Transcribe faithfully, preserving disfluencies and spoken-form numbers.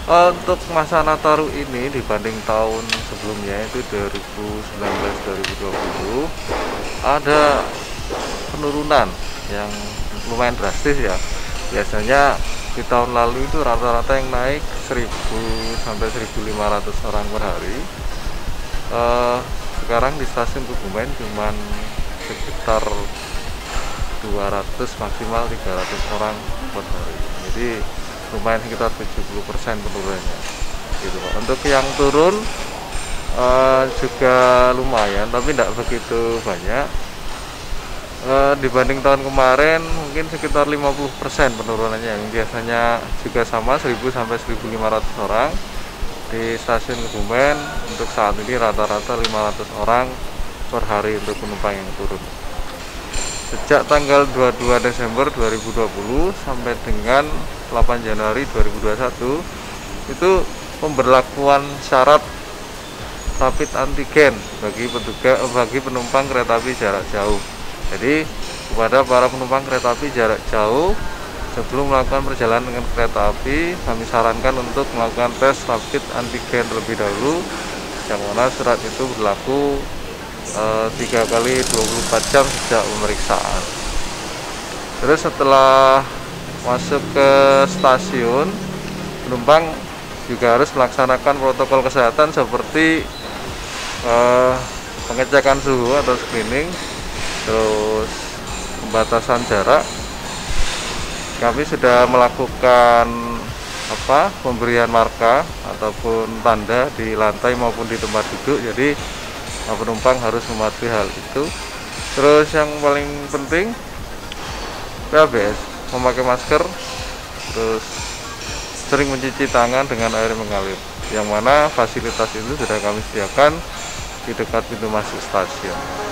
Eh, untuk masa Nataru ini dibanding tahun sebelumnya itu dua ribu sembilan belas dua ribu dua puluh ada penurunan yang lumayan drastis ya. Biasanya di tahun lalu itu rata-rata yang naik seribu sampai seribu lima ratus orang per hari. Eh, sekarang di stasiun Kebumen cuman sekitar dua ratus maksimal tiga ratus orang per hari. Jadi lumayan sekitar tujuh puluh persen penurunannya gitu Pak. Untuk yang turun uh, juga lumayan tapi tidak begitu banyak, uh, dibanding tahun kemarin mungkin sekitar lima puluh persen penurunannya, yang biasanya juga sama seribu sampai seribu lima ratus orang. Di stasiun Kebumen untuk saat ini rata-rata lima ratus orang per hari untuk penumpang yang turun. Sejak tanggal dua puluh dua Desember dua ribu dua puluh sampai dengan delapan Januari dua ribu dua puluh satu itu pemberlakuan syarat rapid antigen bagi petugas bagi penumpang kereta api jarak jauh. Jadi kepada para penumpang kereta api jarak jauh, sebelum melakukan perjalanan dengan kereta api, kami sarankan untuk melakukan tes rapid antigen terlebih dahulu, yang mana surat itu berlaku tiga kali dua puluh empat jam sejak pemeriksaan. Terus setelah masuk ke stasiun, penumpang juga harus melaksanakan protokol kesehatan seperti eh, pengecekan suhu atau screening, terus pembatasan jarak. Kami sudah melakukan apa pemberian marka ataupun tanda di lantai maupun di tempat duduk, jadi penumpang harus mematuhi hal itu. Terus yang paling penting P A B S, memakai masker, terus sering mencuci tangan dengan air mengalir, yang mana fasilitas itu sudah kami sediakan di dekat pintu masuk stasiun.